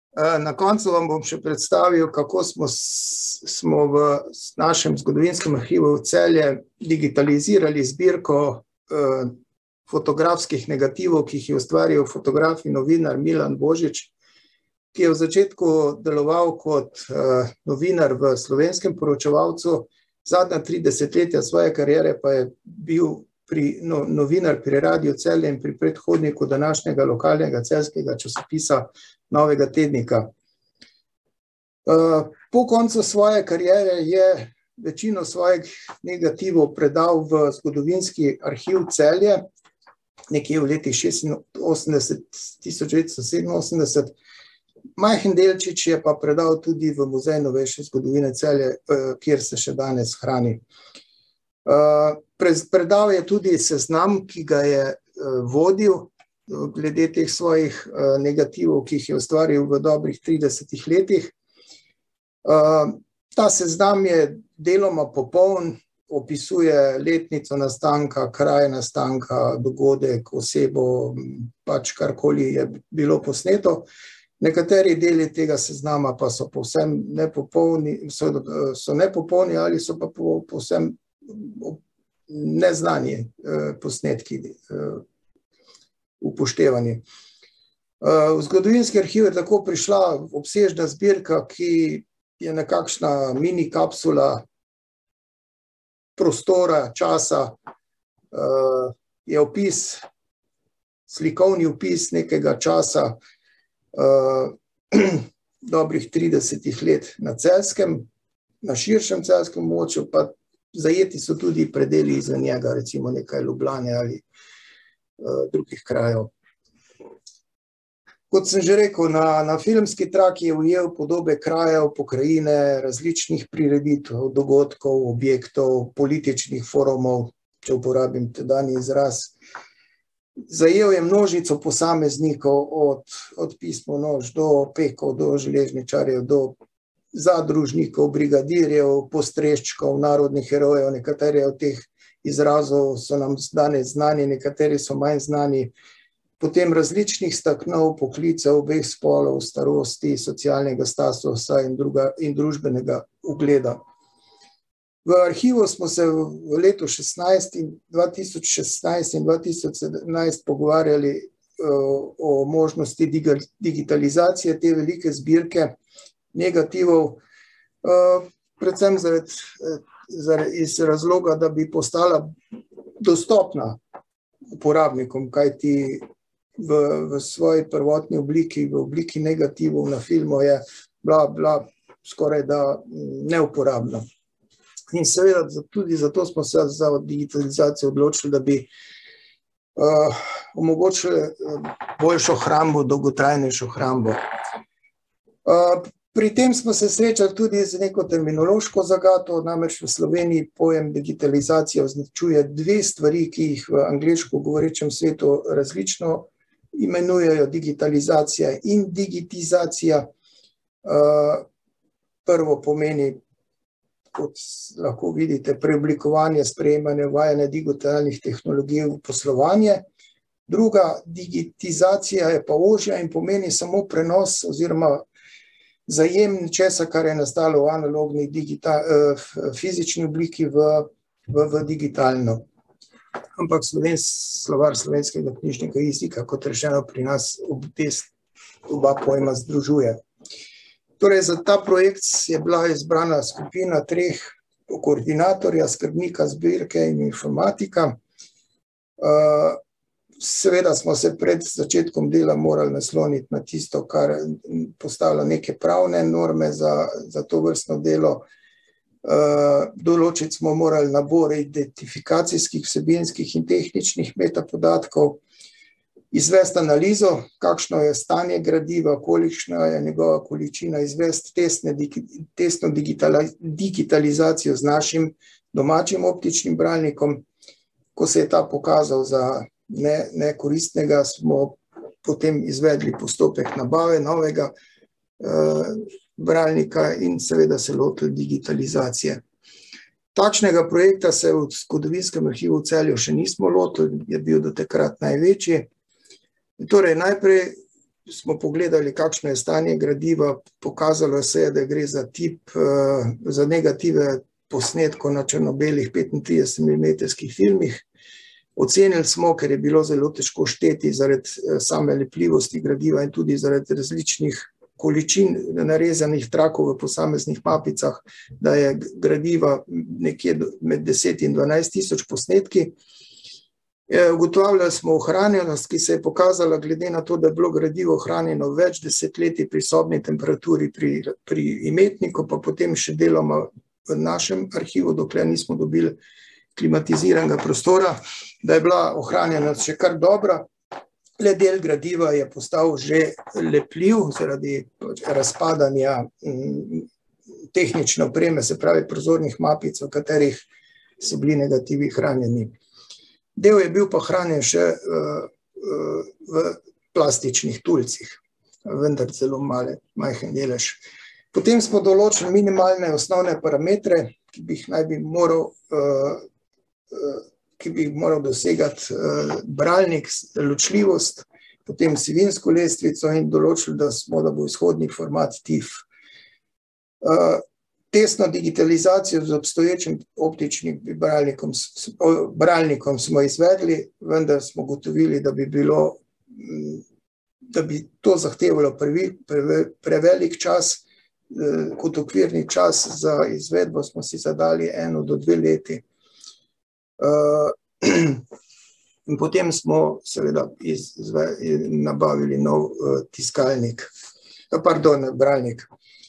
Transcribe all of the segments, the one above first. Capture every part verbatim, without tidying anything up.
Na koncu vam bom še predstavil, kako smo, smo v našem zgodovinskem arhivu v Celje digitalizirali zbirko eh, fotografskih negativov, ki jih je ustvaril fotograf in novinar Milan Božič, ki je v začetku deloval kot eh, novinar v Slovenskem poročevalcu, zadnja tri desetletja svoje kariere pa je bil pri, no, novinar pri Radiu Celje in pri predhodniku današnjega lokalnega celjskega časopisa Novega tednika. Po koncu svoje kariere je večino svojih negativov predal v zgodovinski arhiv Celje, nekje v letih tisoč devetsto sedeminosemdeset. Majhen delčič je pa predal tudi v Muzej novejše zgodovine Celje, kjer se še danes hrani. Predal je tudi seznam, ki ga je vodil glede teh svojih negativov, ki jih je ustvaril v dobrih tridesetih letih. Ta seznam je deloma popoln, opisuje letnico nastanka, kraj nastanka, dogodek, osebo, pač karkoli je bilo posneto. Nekateri deli tega seznama pa so povsem nepopolni, so, so nepopolni ali so pa povsem neznani posnetki upoštevani. V zgodovinski arhiv je tako prišla obsežna zbirka, ki je nekakšna mini kapsula prostora, časa, je opis, slikovni opis nekega časa, dobrih tridesetih let na Celjskem, na širšem celjskem območju, pa zajeti so tudi predeli izven njega, recimo nekaj Ljubljane ali drugih krajev. Kot sem že rekel, na, na filmski traki je ujel podobe krajev, pokrajine, različnih prireditev, dogodkov, objektov, političnih forumov, če uporabim tedanji izraz. Zajel je množico posameznikov, od, od pismonoš do pekov, do železničarjev, do zadružnikov, brigadirjev, postreščkov, narodnih herojev. Nekateri od teh izrazov so nam danes znani, nekateri so manj znani. Potem različnih staknov, poklicev, obeh spolov, starosti, socialnega statusa in, druga, in družbenega ugleda. V arhivu smo se v letu dva tisoč šestnajst in dva tisoč sedemnajst pogovarjali o, o možnosti digitalizacije te velike zbirke negativov, predvsem zaradi, zaradi iz razloga, da bi postala dostopna uporabnikom, kajti v, v svoji prvotni obliki, v obliki negativov na filmu je bila, bila skoraj da neuporabna. In seveda tudi zato smo se za digitalizacijo odločili, da bi uh, omogočili boljšo hrambo, dolgotrajnejšo hrambo. Uh, pri tem smo se srečali tudi z neko terminološko zagato, namreč v Sloveniji pojem digitalizacija označuje dve stvari, ki jih v angleško govorečem svetu različno imenujejo, digitalizacija in digitizacija. Uh, prvo pomeni, kot lahko vidite, preoblikovanje, sprejemanje, uvajanje digitalnih tehnologij v poslovanje. Druga, digitizacija je pa ožja in pomeni samo prenos oziroma zajem česa, kar je nastalo v analogni digital, fizični obliki v, v, v digitalno. Ampak slovenski slovar slovenskega knjižnega jezika, kot rečeno, pri nas oba pojma združuje. Torej, za ta projekt je bila izbrana skupina treh koordinatorja, skrbnika zbirke in informatika. Seveda smo se pred začetkom dela morali nasloniti na tisto, kar postavlja neke pravne norme za, za to vrstno delo. Določiti smo morali nabor identifikacijskih, vsebinskih in tehničnih metapodatkov, izvesti analizo, kakšno je stanje gradiva, kolikšna je njegova količina, izvesti testne, testno digitalizacijo z našim domačim optičnim bralnikom. Ko se je ta pokazal za ne, nekoristnega, smo potem izvedli postopek nabave novega eh, bralnika in seveda se lotili digitalizacije. Takšnega projekta se v zgodovinskem arhivu v Celju še nismo lotili, je bil do takrat največji. Torej, najprej smo pogledali, kakšno je stanje gradiva, pokazalo se je, da gre za tip, za negative posnetkov na črno-belih petintrideset milimetrskih filmih. Ocenili smo, ker je bilo zelo težko šteti zaradi same lepljivosti gradiva in tudi zaradi različnih količin narezanih trakov v posameznih mapicah, da je gradiva nekje med deset in dvanajst tisoč posnetki. Ugotavljali smo ohranjenost, ki se je pokazala glede na to, da je bilo gradivo ohranjeno več desetletij pri sobni temperaturi pri, pri imetniku, pa potem še deloma v našem arhivu, dokler nismo dobili klimatiziranega prostora, da je bila ohranjenost še kar dobra. Le del gradiva je postal že lepljiv zaradi razpadanja tehnične opreme, se pravi prozornih mapic, v katerih so bili negativi hranjeni. Del je bil pa hranjen še v plastičnih tulcih, vendar zelo male, majhen delež. Potem smo določili minimalne osnovne parametre, ki bi jih naj bi moral ki bi moral dosegati bralnik, ločljivost, potem sivinsko lestvico in določili, da smo, da bo izhodni format TIFF. Testno digitalizacijo z obstoječim optičnim bralnikom, bralnikom smo izvedli, vendar smo ugotovili, da bi bilo, da bi to zahtevalo previ, preve, prevelik čas, kot okvirni čas za izvedbo smo si zadali eno do dve leti. In potem smo seveda izve, nabavili nov tiskalnik, pardon, bralnik.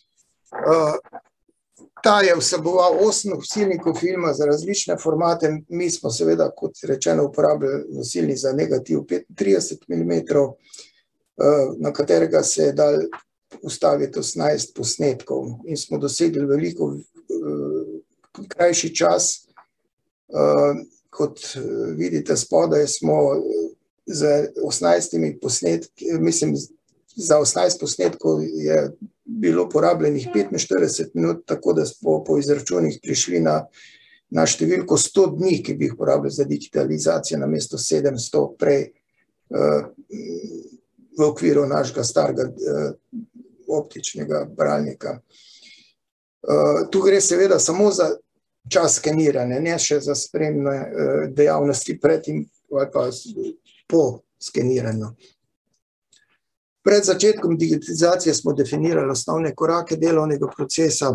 Ta je vseboval osem nosilnikov filma za različne formate, mi smo seveda, kot rečeno, uporabljali nosilnik za negativ petintrideset milimetrov, na katerega se je dal ustaviti osemnajst posnetkov in smo dosegli veliko krajši čas. Kot vidite spodaj, smo z osemnajstimi posnetki, mislim, za osemnajst posnetkov je bilo porabljenih petinštirideset minut, tako da smo po izračunih prišli na, na številko sto dni, ki bi jih porabili za digitalizacijo namesto sedemsto prej v okviru našega starega optičnega bralnika. Tu gre seveda samo za čas skeniranja, ne še za spremne dejavnosti pred in ali pa po skeniranju. Pred začetkom digitalizacije smo definirali osnovne korake delovnega procesa,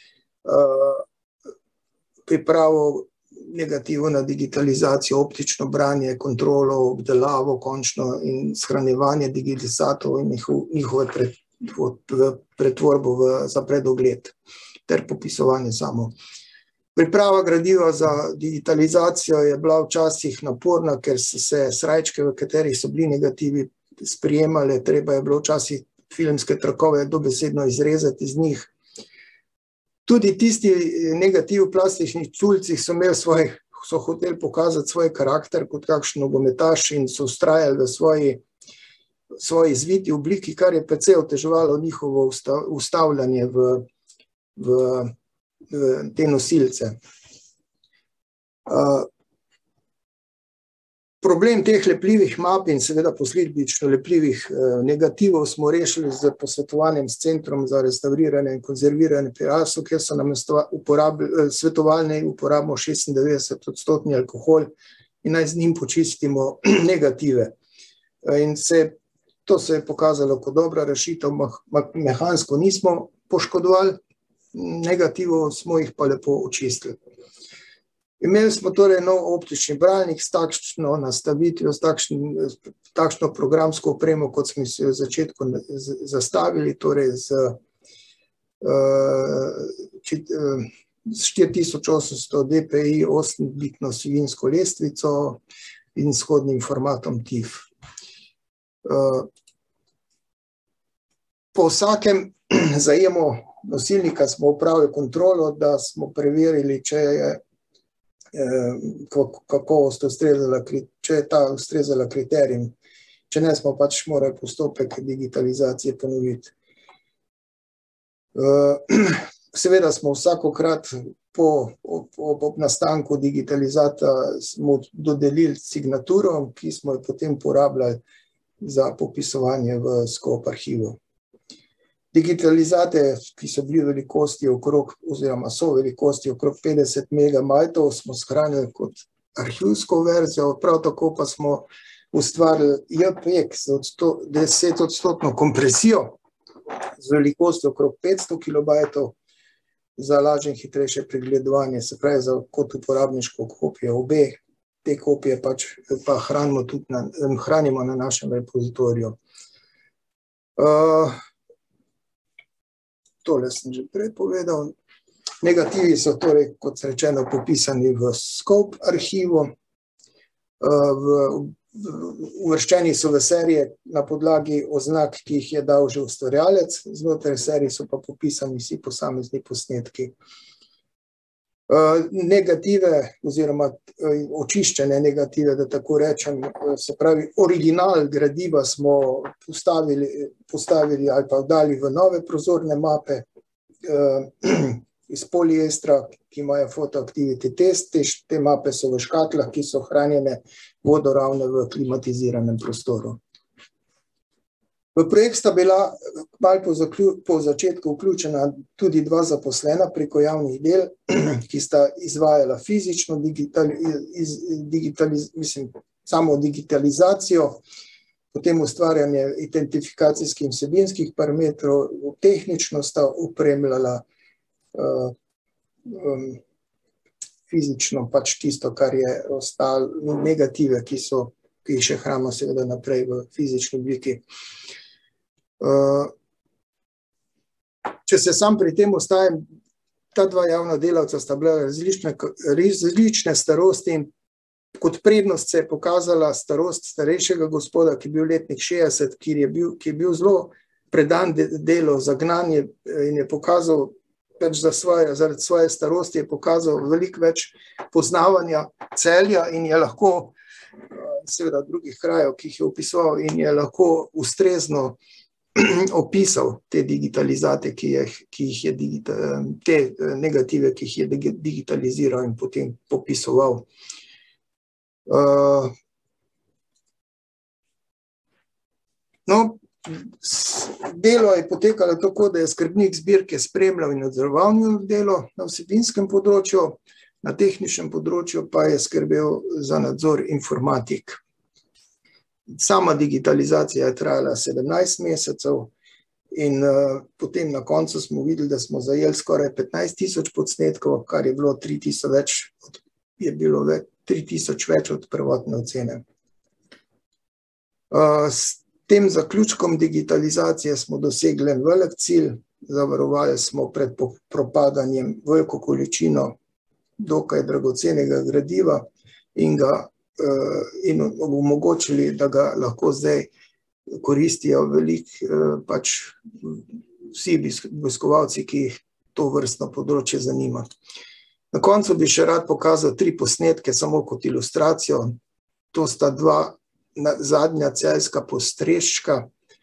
pripravo negativov na digitalizacijo, optično branje, kontrolo, obdelavo končno in shranjevanje digitalizatov in njihove pretvorbo za predogled ter popisovanje samo. Priprava gradiva za digitalizacijo je bila včasih naporna, ker so se srajčke, v katerih so bili negativi, sprijemale, treba je bilo včasih filmske trakove dobesedno izrezati iz njih. Tudi tisti negativi v plastičnih tulcih so imeli svoj, so hoteli pokazati svoj karakter kot kakšen nogometaš in so vztrajali v svoji, svoji zviti obliki, kar je precej oteževalo njihovo ustavljanje v, v te nosilce. Uh, problem teh lepljivih map in seveda posledično lepljivih uh, negativov smo rešili z posvetovanjem s Centrom za restauriranje in konzerviranje Pirasu, kjer so nam svetovali, uporabimo šestindevetdeset odstotni alkohol in naj z njim počistimo negative. Uh, in se, to se je pokazalo kot dobra rešitev, mehansko nismo poškodovali, negativov smo jih pa lepo očistili. Imeli smo torej nov optični bralnik s takšno nastavitvijo, s takšno, takšno programsko opremo, kot smo si v začetku zastavili, torej z, z štiri tisoč osemsto dpi osem-bitno sivinsko lestvico in izhodnim formatom TIFF. Po vsakem zajemu nosilnika smo upravili kontrolo, da smo preverili, če je kakovost ustrezala, če je ta ustrezala kriterijem. Če ne, smo pač morali postopek digitalizacije ponoviti. Seveda smo vsakokrat po ob nastanku digitalizata smo dodelili signaturo, ki smo jo potem uporabljali za popisovanje v Scope arhivu. Digitalizate, ki so bili velikosti okrog, oziroma so velikosti okrog petdeset megabajtov, smo shranili kot arhivsko verzijo, prav tako pa smo ustvarili J P E G z desetodstotno kompresijo z velikostjo okrog petsto kilobajtov za lažje in hitrejše pregledovanje, se pravi za kot uporabniško kopijo. Obe te kopije pač pa hranimo tudi na, hranimo na našem repozitoriju. Uh, Tole sem že prej povedal. Negativi so torej, kot rečeno, popisani v Scope arhivu. Uvrščeni so v serije na podlagi oznak, ki jih je dal že ustvarjalec, znotraj serij so pa popisani vsi posamezni posnetki. Negative oziroma očiščene negative, da tako rečem, se pravi original gradiva smo postavili, postavili ali pa dali v nove prozorne mape iz poliestra, ki imajo fotoactivity test. Te mape so v škatlah, ki so hranjene vodoravne v klimatiziranem prostoru. V projekt sta bila malo po, po začetku vključena tudi dva zaposlena preko javnih del, ki sta izvajala fizično digitali, iz, digitaliz, mislim, samo digitalizacijo, potem ustvarjanje identifikacijskih in vsebinskih parametrov, tehnično sta opremljala uh, um, fizično pač tisto, kar je ostalo, negative, ki so, ki jih še hranimo seveda naprej v fizični obliki. Uh, če se sam pri tem ostajem, ta dva javna delavca sta bila različne, različne starosti in kot prednost se je pokazala starost starejšega gospoda, ki je bil letnik šestdeset, ki je bil, ki je bil zelo predan delu, zagnanje in je pokazal več za svoje, zaradi svoje starosti je pokazal veliko več poznavanja Celja in je lahko seveda drugih krajev, ki jih je opisoval in je lahko ustrezno opisal te digitalizate, ki jih, ki jih je digita, te negative, ki jih je digitaliziral in potem popisoval. Uh, no, delo je potekalo tako, da je skrbnik zbirke spremljal in nadzoroval delo na vsebinskem področju, na tehničnem področju pa je skrbel za nadzor informatik. Sama digitalizacija je trajala sedemnajst mesecev in uh, potem na koncu smo videli, da smo zajeli skoraj petnajst tisoč posnetkov, kar je bilo tri tisoč več, je bilo več, tri tisoč več od prvotne ocene. Uh, s tem zaključkom digitalizacije smo dosegli en velik cilj, zavarovali smo pred propadanjem veliko količino dokaj dragocenega gradiva in ga in omogočili, da ga lahko zdaj koristijo velik, pač vsi obiskovalci, ki jih to vrstno področje zanima. Na koncu bi še rad pokazal tri posnetke samo kot ilustracijo. To sta dva zadnja celjska postreščka,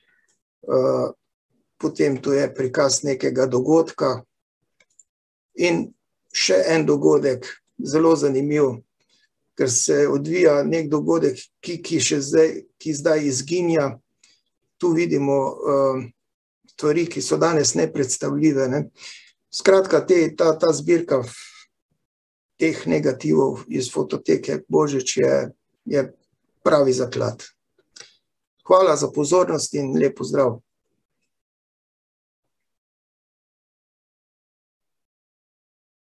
potem tu je prikaz nekega dogodka in še en dogodek, zelo zanimiv, ker se odvija nek dogodek, ki, ki še zdaj, ki zdaj izginja. Tu vidimo uh, stvari, ki so danes nepredstavljive. Ne? Skratka, te, ta, ta zbirka teh negativov iz fototeke Božič je, je pravi zaklad. Hvala za pozornost in lep pozdrav.